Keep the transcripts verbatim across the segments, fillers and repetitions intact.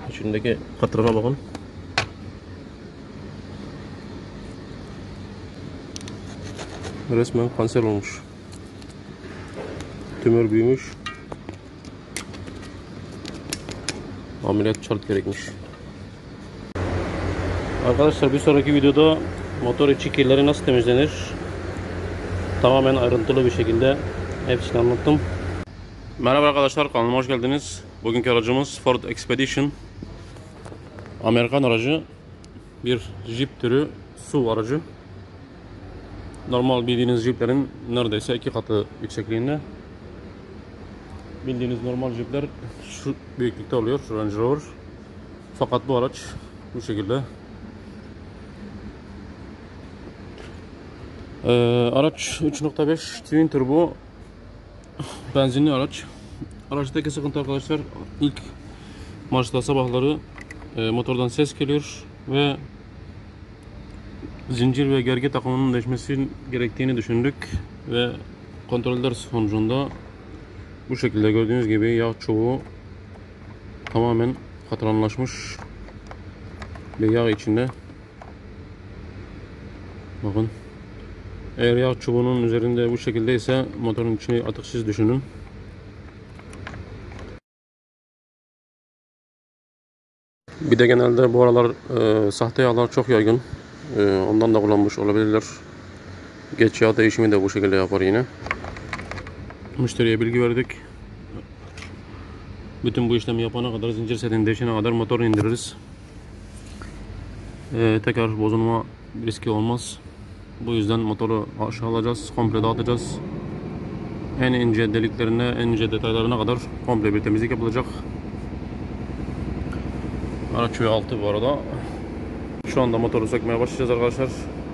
İçindeki katırına bakın. Resmen kanser olmuş. Tümör büyümüş. Ameliyat şart gerekmiş. Arkadaşlar bir sonraki videoda motor içi kirleri nasıl temizlenir? Tamamen ayrıntılı bir şekilde hepsini anlattım. Merhaba arkadaşlar, kanalıma hoş geldiniz. Bugünkü aracımız Ford Expedition. Amerikan aracı. Bir Jeep türü S U V aracı. Normal bildiğiniz Jeep'lerin neredeyse iki katı yüksekliğinde. Bildiğiniz normal Jeep'ler şu büyüklükte oluyor, Range Rover. Fakat bu araç bu şekilde. Ee, araç üç nokta beş Twin Turbo benzinli araç. Araçtaki sıkıntı arkadaşlar, ilk marşta sabahları e, motordan ses geliyor ve zincir ve gergi takımının değişmesi gerektiğini düşündük ve kontroller sonucunda bu şekilde gördüğünüz gibi yağ çubuğu tamamen katranlaşmış ve yağ içinde. Bakın, eğer yağ çubuğunun üzerinde bu şekilde ise motorun içini atıksız düşünün. Bir de genelde bu aralar e, sahte yağlar çok yaygın. E, ondan da kullanmış olabilirler. Geç yağ değişimi de bu şekilde yapar yine. Müşteriye bilgi verdik. Bütün bu işlemi yapana kadar, zincir setini değişene kadar motoru indiririz. E, tekrar bozulma riski olmaz. Bu yüzden motoru aşağı alacağız, komple dağıtacağız. En ince deliklerine, en ince detaylarına kadar komple bir temizlik yapılacak. Araç ve altı bu arada. Şu anda motoru sökmeye başlayacağız arkadaşlar.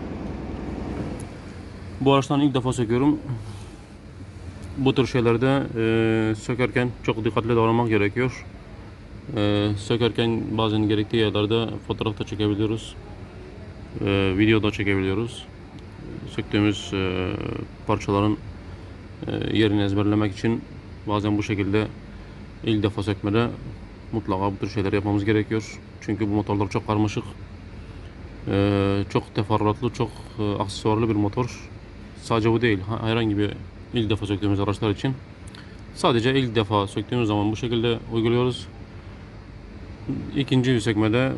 Bu araçtan ilk defa söküyorum. Bu tür şeylerde e, sökerken çok dikkatli davranmak gerekiyor. E, sökerken bazen gerektiği yerlerde fotoğraf da çekebiliyoruz. E, video da çekebiliyoruz. Söktüğümüz e, parçaların e, yerini ezberlemek için bazen bu şekilde ilk defa sökmede mutlaka bu tür şeyler yapmamız gerekiyor. Çünkü bu motorlar çok karmaşık. E, çok teferruatlı, çok e, aksesuarlı bir motor. Sadece bu değil, herhangi bir ilk defa söktüğümüz araçlar için. Sadece ilk defa söktüğümüz zaman bu şekilde uyguluyoruz. İkinci sökmede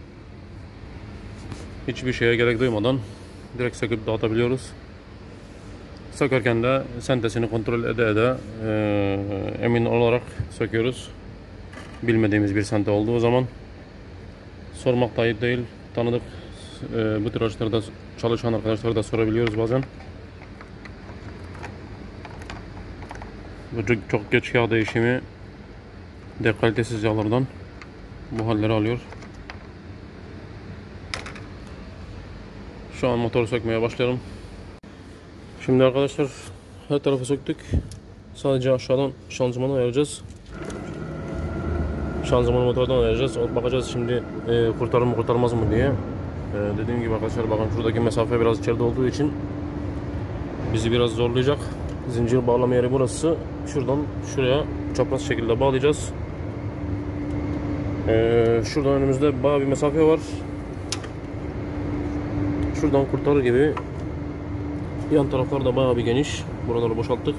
hiçbir şeye gerek duymadan direkt söküp dağıtabiliyoruz. Sökerken de sentesini kontrol ede ede e, emin olarak söküyoruz. Bilmediğimiz bir sente olduğu zaman sormak da ayıp değil. Tanıdık e, bu tür araçlarda çalışan arkadaşlara da sorabiliyoruz bazen. Bu çok geç yağ değişimi de kalitesiz yağlardan bu halleri alıyor. Şu an motoru sökmeye başlayalım. Şimdi arkadaşlar her tarafı söktük. Sadece aşağıdan şanzımanı ayıracağız. Şanzımanı motordan ayıracağız. Bakacağız şimdi e, kurtarır mı kurtarmaz mı diye. E, dediğim gibi arkadaşlar, bakın şuradaki mesafe biraz içeride olduğu için bizi biraz zorlayacak. Zincir bağlama yeri burası. Şuradan şuraya çapraz şekilde bağlayacağız. Ee, şuradan önümüzde bayağı bir mesafe var. Şuradan kurtarır gibi. Yan taraflar da bayağı bir geniş. Buraları boşalttık.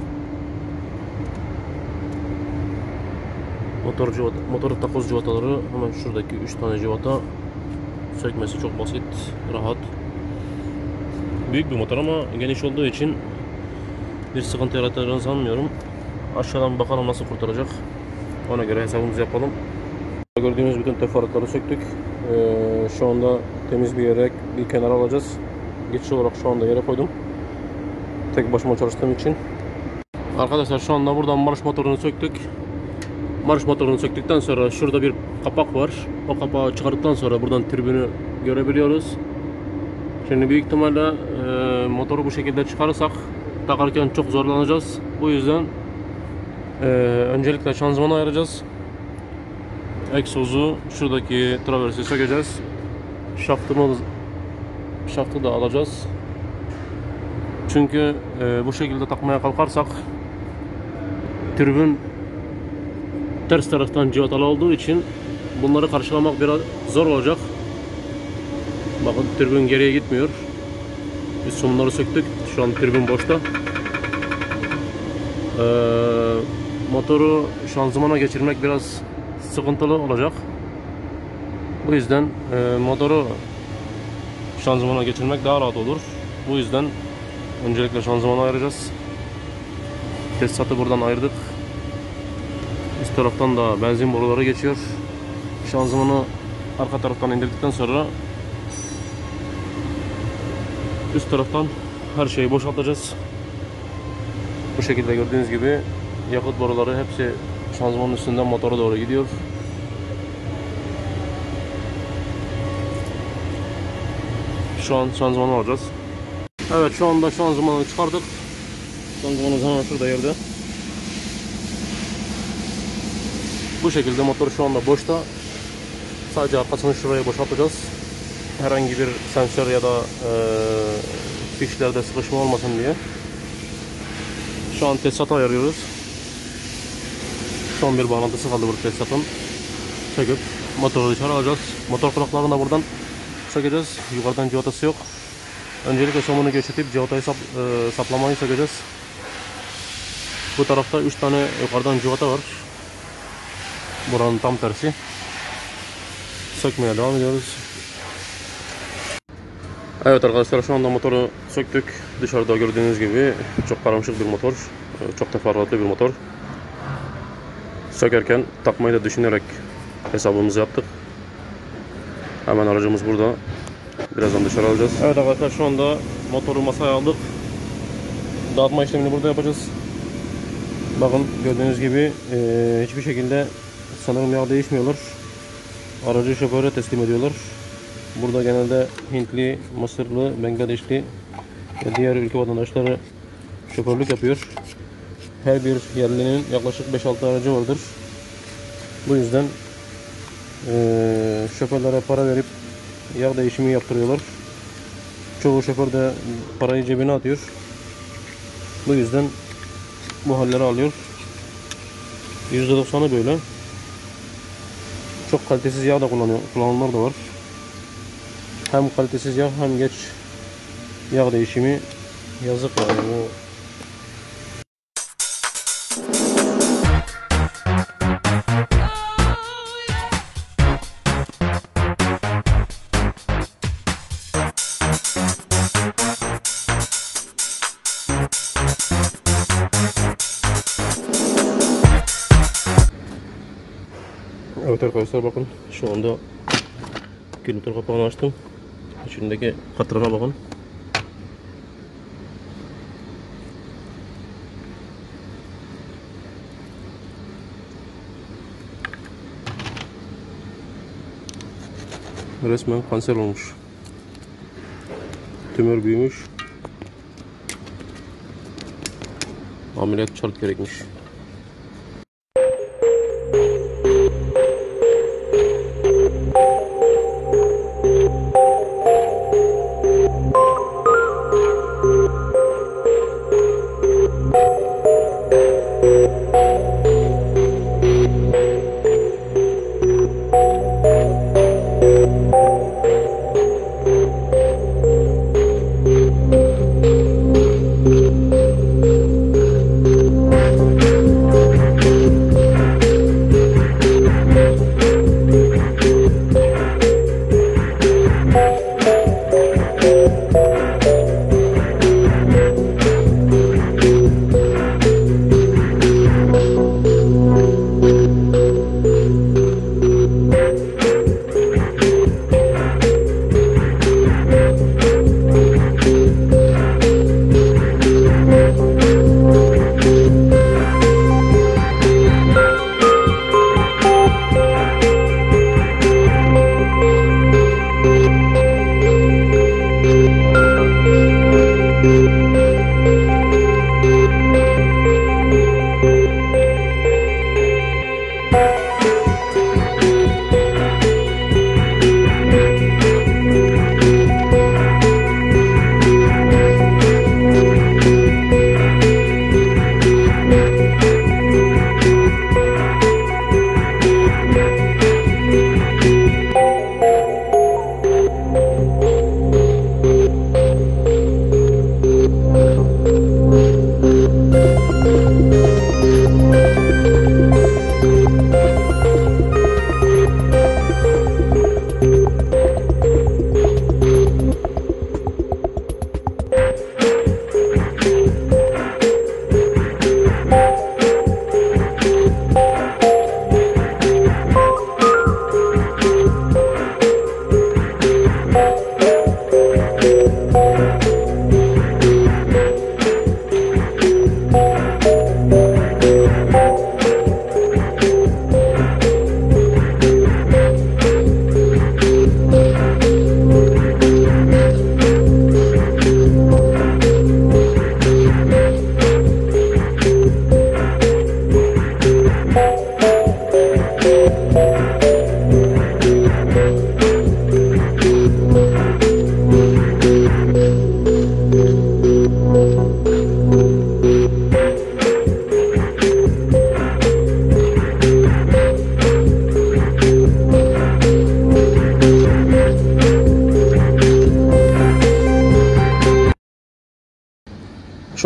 Motor, motor takoz civataları hemen şuradaki üç tane civata. Sökmesi çok basit, rahat. Büyük bir motor ama geniş olduğu için bir sıkıntı yaratacağını sanmıyorum. Aşağıdan bakalım nasıl kurtaracak. Ona göre hesabımızı yapalım. Gördüğünüz bütün teferruatları söktük. Ee, şu anda temiz bir yere, bir kenara alacağız. Geçici olarak şu anda yere koydum. Tek başıma çalıştığım için. Arkadaşlar şu anda buradan marş motorunu söktük. Marş motorunu söktükten sonra şurada bir kapak var. O kapağı çıkardıktan sonra buradan tribünü görebiliyoruz. Şimdi büyük ihtimalle e, motoru bu şekilde çıkarırsak takarken çok zorlanacağız. Bu yüzden e, öncelikle şanzımanı ayıracağız. Egzozu, şuradaki traversi sökeceğiz. Şaftımız, şaftı da alacağız. Çünkü e, bu şekilde takmaya kalkarsak tribün ters taraftan civatalı olduğu için bunları karşılamak biraz zor olacak. Bakın türbün geriye gitmiyor. Biz somunları söktük. Şu an türbün boşta. Ee, motoru şanzımana geçirmek biraz sıkıntılı olacak. Bu yüzden e, motoru şanzımana geçirmek daha rahat olur. Bu yüzden öncelikle şanzımanı ayıracağız. Tesisatı buradan ayırdık. Üst taraftan da benzin boruları geçiyor. Şanzımanı arka taraftan indirdikten sonra üst taraftan her şeyi boşaltacağız. Bu şekilde gördüğünüz gibi yakıt boruları hepsi şanzımanın üstünden motora doğru gidiyor. Şu an şanzımanı alacağız. Evet, şu anda şanzımanı çıkardık. Şanzımanımız hemen şurada yerde. Bu şekilde motor şu anda boşta. Sadece arkasını şuraya boşaltacağız. Herhangi bir sensör ya da e, fişlerde sıkışma olmasın diye. Şu an tesisatı ayarlıyoruz. Son bir bağlantısı kaldı bu tesisatın. Söküp motoru dışarı alacağız. Motor kulaklarını da buradan sökeceğiz. Yukarıdan civatası yok. Öncelikle somunu geçirtip civatayı sap, e, saplamayı sökeceğiz. Bu tarafta üç tane yukarıdan civata var. Buranın tam tersi. Sökmeye devam ediyoruz. Evet arkadaşlar, şu anda motoru söktük. Dışarıda gördüğünüz gibi çok karmaşık bir motor. Çok teferruatlı bir motor. Sökerken takmayı da düşünerek hesabımızı yaptık. Hemen aracımız burada. Birazdan dışarı alacağız. Evet arkadaşlar, şu anda motoru masaya aldık. Dağıtma işlemini burada yapacağız. Bakın gördüğünüz gibi e, hiçbir şekilde sanırım yağ değişmiyorlar. Aracı şoföre teslim ediyorlar. Burada genelde Hintli, Mısırlı, Bangladeşli ve diğer ülke vatandaşları şoförlük yapıyor. Her bir yerlinin yaklaşık beş altı aracı vardır. Bu yüzden e, şoförlere para verip yağ değişimi yaptırıyorlar. Çoğu şoför de parayı cebine atıyor. Bu yüzden bu halleri alıyor. yüzde doksanı böyle. Çok kalitesiz yağ da kullanıyor, kullananlar da var. Hem kalitesiz yağ hem geç yağ değişimi, yazık yani bu. Evet arkadaşlar, bakın şu anda külütür kapağını açtım. İçindeki katrana bakın. Resmen kanser olmuş. Tümör büyümüş. Ameliyat şart gerekmiş.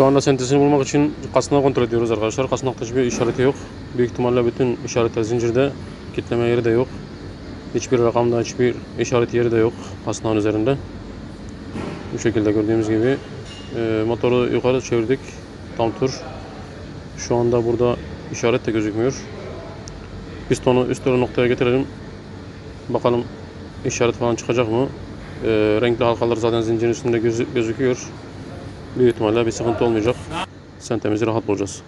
Şu anda sentezini bulmak için kasnağı kontrol ediyoruz arkadaşlar. Kasnakta hiçbir işareti yok. Büyük ihtimalle bütün işaretler zincirde. Kitleme yeri de yok. Hiçbir rakamda hiçbir işaret yeri de yok kasnağın üzerinde. Bu şekilde gördüğümüz gibi e, motoru yukarı çevirdik. Tam tur. Şu anda burada işaret de gözükmüyor. Pistonu üst noktaya getirelim. Bakalım işaret falan çıkacak mı? E, renkli halkalar zaten zincirin üstünde gözü, gözüküyor. Büyük ihtimalle bir sıkıntı olmayacak. Sentemizi rahat bulacağız.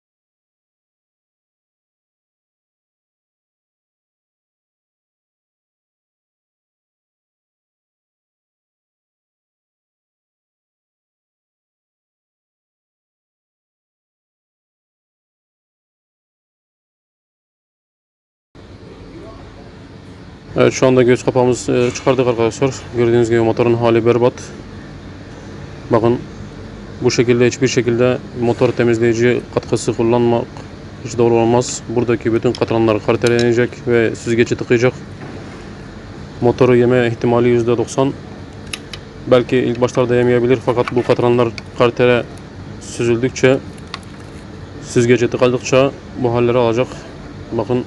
Evet, şu anda göz kapağımızı çıkardık arkadaşlar. Gördüğünüz gibi motorun hali berbat. Bakın bu şekilde hiçbir şekilde motor temizleyici katkısı kullanmak hiç doğru olmaz. Buradaki bütün katranlar kartelenecek ve süzgeci tıkayacak. Motoru yeme ihtimali yüzde doksan. Belki ilk başlarda yemeyebilir fakat bu katranlar kartere süzüldükçe, süzgeci tıkadıkça bu halleri alacak. Bakın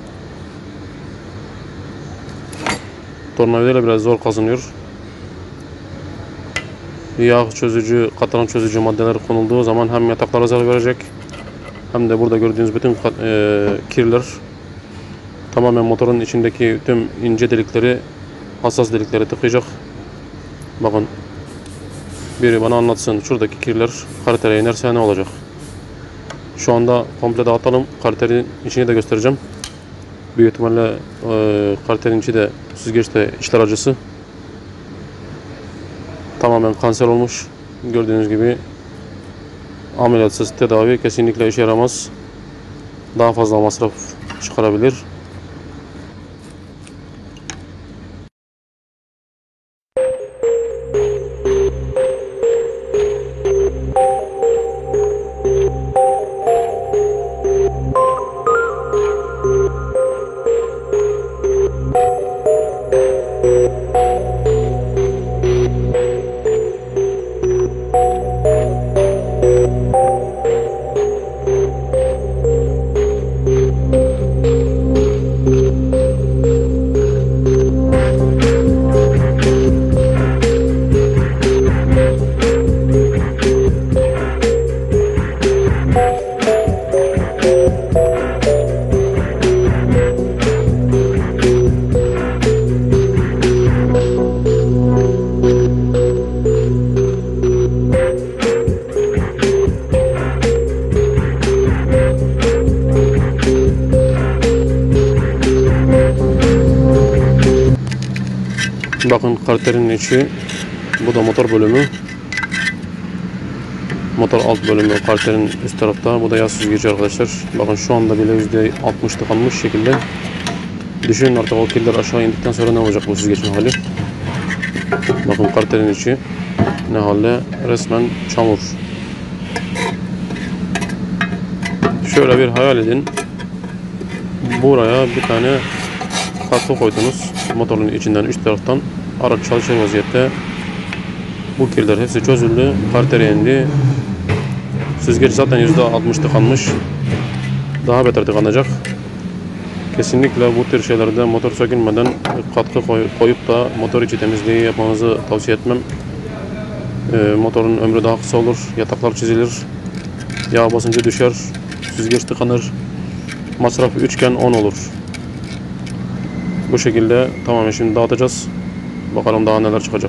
tornavidayla biraz zor kazınıyor. Yağ çözücü, katran çözücü maddeler konulduğu zaman hem yataklara zarar verecek hem de burada gördüğünüz bütün e, kirler tamamen motorun içindeki tüm ince delikleri, hassas delikleri tıkayacak. Bakın biri bana anlatsın, şuradaki kirler karatere inerse ne olacak? Şu anda komple dağıtalım. Karterin içini de göstereceğim. Büyük ihtimalle e, karterin içi de süzgeçte içler acısı. Tamamen kanser olmuş. Gördüğünüz gibi ameliyatsız tedavi kesinlikle işe yaramaz. Daha fazla masraf çıkarabilir. Bakın karterin içi, bu da motor bölümü. Motor alt bölümü karterin üst tarafta. Bu da yağ süzgeci arkadaşlar. Bakın şu anda bile yüzde altmış tıkanmış şekilde. Düşünün artık o kirler aşağı indikten sonra ne olacak bu süzgecin hali. Bakın karterin içi ne halde, resmen çamur. Şöyle bir hayal edin. Buraya bir tane katkı koydunuz. Motorun içinden üst taraftan. Araç çalışır vaziyette. Bu kirler hepsi çözüldü. Kartere indi. Süzgeç zaten yüzde altmış tıkanmış. Daha beter tıkanacak. Kesinlikle bu tür şeylerde motor sökülmeden katkı koyup da motor içi temizliği yapmanızı tavsiye etmem. E, motorun ömrü daha kısa olur. Yataklar çizilir. Yağ basıncı düşer. Süzgeç tıkanır. Masraf üçgen on olur. Bu şekilde tamamen şimdi dağıtacağız. Bakalım daha neler çıkacak.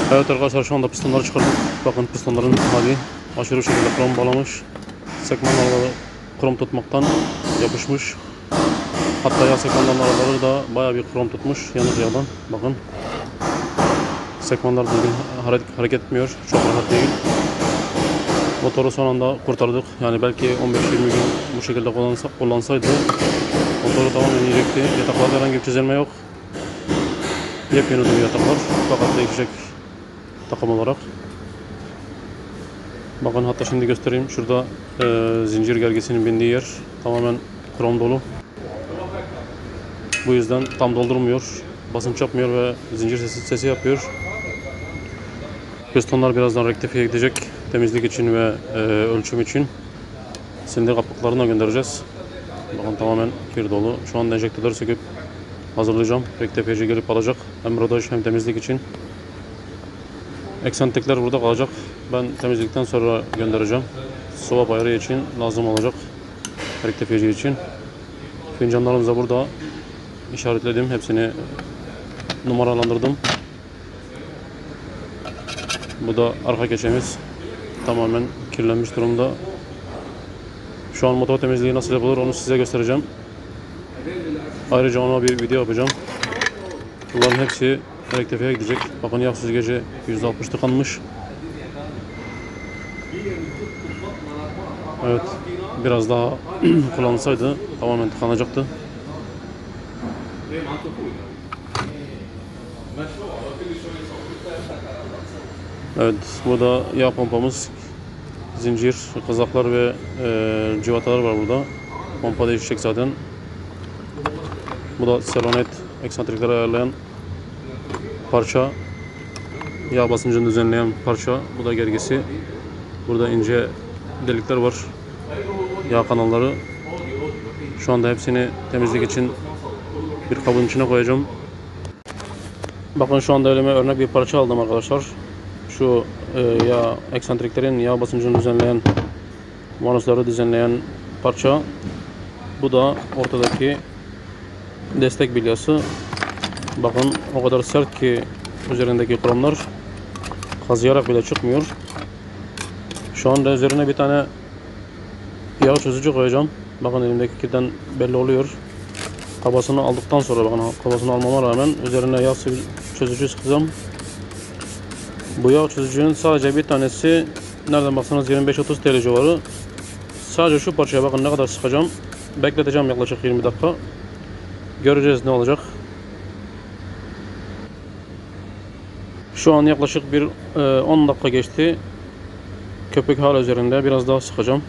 Evet arkadaşlar, şu anda pistonları çıkardık. Bakın pistonların hali aşırı şekilde krom bağlamış. Sekman araları krom tutmaktan yapışmış. Hatta yağ sekmanların araları da bayağı bir krom tutmuş yanık yağdan. Bakın. Sekmanlar düzgün hareket etmiyor. Çok rahat değil. Motoru son anda kurtardık. Yani belki on beş yirmi gün bu şekilde kullansa, kullansaydı motoru tamamen yiyecekti. Yataklarda herhangi bir çözülme yok. Yepyeni duruyor yataklar. Fakat değişecek takım olarak. Bakın, hatta şimdi göstereyim. Şurada e, zincir gergesinin bindiği yer tamamen krom dolu. Bu yüzden tam doldurmuyor. Basınç yapmıyor ve zincir sesi, sesi yapıyor. Pistonlar birazdan rektifiye gidecek. Temizlik için ve e, ölçüm için. Silindir kapaklarına göndereceğiz. Bakın tamamen kir dolu. Şu anda enjektörleri söküp hazırlayacağım. Rektifiyeci gelip alacak. Hem rodaj hem temizlik için. Eksentrikler burada kalacak. Ben temizlikten sonra göndereceğim. Swap ayarı için lazım olacak. Rektifiyeci için. Fincanlarımız da burada işaretledim. Hepsini numaralandırdım. Bu da arka keçemiz. Tamamen kirlenmiş durumda. Şu an motor temizliği nasıl yapılır onu size göstereceğim. Ayrıca ona bir video yapacağım. Bunların hepsi rektifiye gidecek. Bakın, yağ süzgeci yüzde altmış tıkanmış. Evet, biraz daha kullanılsaydı tamamen tıkanacaktı. Evet, bu da yağ pompamız. Zincir, kazaklar ve e, cıvatalar var burada. Pompa değişecek zaten. Bu da selonet, eksantrikleri ayarlayan parça. Yağ basıncını düzenleyen parça. Bu da gergesi. Burada ince delikler var. Yağ kanalları. Şu anda hepsini temizlik için bir kabın içine koyacağım. Bakın, şu anda elime örnek bir parça aldım arkadaşlar. Şu e, yağ eksantriklerin yağ basıncını düzenleyen, vanusları düzenleyen parça. Bu da ortadaki destek bilyası. Bakın, o kadar sert ki üzerindeki kromlar kazıyarak bile çıkmıyor. Şu anda üzerine bir tane yağ çözücü koyacağım. Bakın, elimdeki kirden belli oluyor. Kabasını aldıktan sonra, bakın, kabasını almama rağmen üzerine yağ çözücü sıkacağım. Bu yağ çözücünün sadece bir tanesi nereden baksanız yirmi beş otuz T L civarı. Sadece şu parçaya bakın ne kadar sıkacağım. Bekleteceğim yaklaşık yirmi dakika. Göreceğiz ne olacak. Şu an yaklaşık bir on dakika geçti. Köpük hala üzerinde. Biraz daha sıkacağım.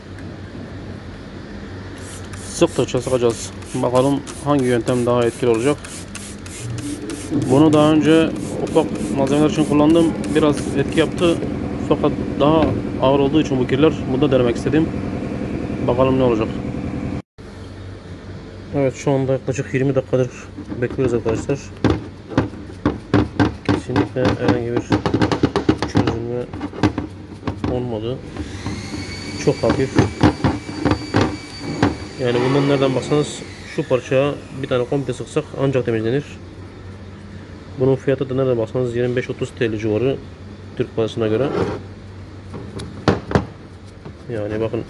Sıktıkça sıkacağız. Bakalım hangi yöntem daha etkili olacak. Bunu daha önce ufak malzemeler için kullandım. Biraz etki yaptı. Fakat daha ağır olduğu için bu kirler, bunu da denemek istedim. Bakalım ne olacak. Evet, şu anda yaklaşık yirmi dakikadır bekliyoruz arkadaşlar. Kesinlikle herhangi bir çözülme olmadı. Çok hafif. Yani bundan nereden baksanız şu parçaya bir tane komple sıksak ancak temizlenir. Bunun fiyatı da nereden baksanız yirmi beş otuz T L civarı Türk parasına göre. Yani bakın,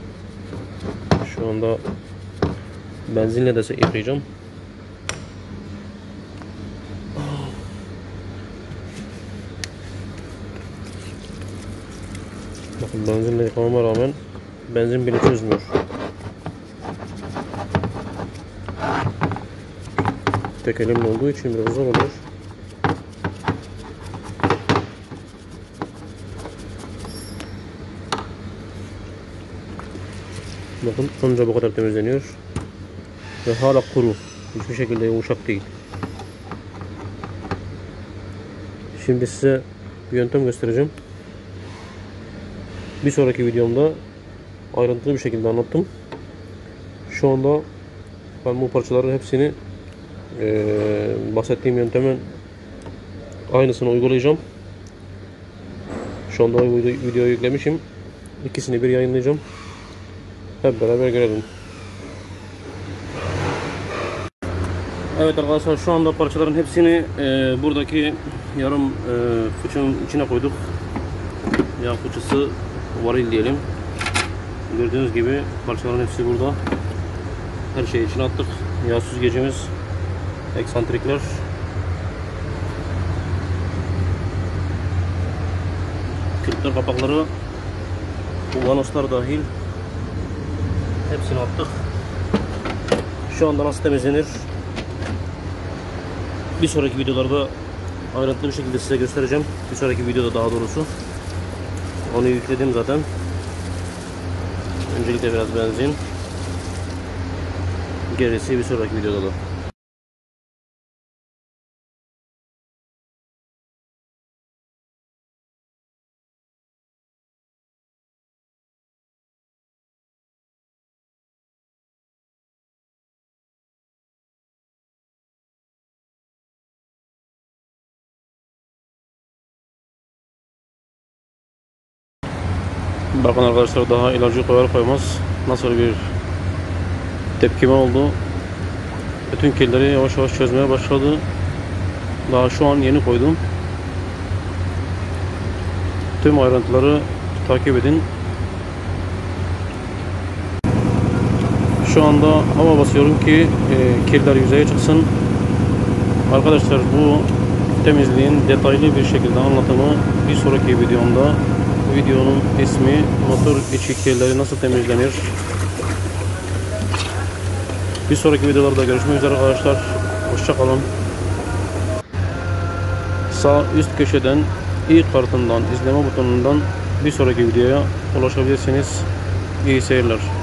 şu anda benzinle de yıkayacağım. Bakın, benzinle yıkamama rağmen benzin bile çözmüyor. Tek elimle olduğu için biraz zor oluyor. Bakın, ancak bu kadar temizleniyor. Ve hala kuru. Hiçbir şekilde yumuşak değil. Şimdi size bir yöntem göstereceğim. Bir sonraki videomda ayrıntılı bir şekilde anlattım. Şu anda ben bu parçaların hepsini Ee, bahsettiğim yöntemin aynısını uygulayacağım. Şu anda videoyu yüklemişim. İkisini bir yayınlayacağım. Hep beraber görelim. Evet arkadaşlar, şu anda parçaların hepsini e, buradaki yarım e, fıçının içine koyduk. Yağ fıçısı, varil diyelim. Gördüğünüz gibi parçaların hepsi burada. Her şeyi içine attık. Yağ süzgecimiz, eksantrikler, filtre kapakları, vanoslar dahil hepsini attık. Şu anda nasıl temizlenir, bir sonraki videolarda ayrıntılı bir şekilde size göstereceğim. Bir sonraki videoda daha doğrusu. Onu yükledim zaten. Öncelikle biraz benzin. Gerisi bir sonraki videoda da. Bakın arkadaşlar, daha ilacı koyar koymaz nasıl bir tepkime oldu. Bütün kirleri yavaş yavaş çözmeye başladı. Daha şu an yeni koydum. Tüm ayrıntıları takip edin. Şu anda hava basıyorum ki e, kirler yüzeye çıksın. Arkadaşlar, bu temizliğin detaylı bir şekilde anlatımı bir sonraki videomda. Videonun ismi motor içi kirleri nasıl temizlenir. Bir sonraki videolarda görüşmek üzere arkadaşlar. Hoşça kalın. Sağ üst köşeden i kartından, izleme butonundan bir sonraki videoya ulaşabilirsiniz. İyi seyirler.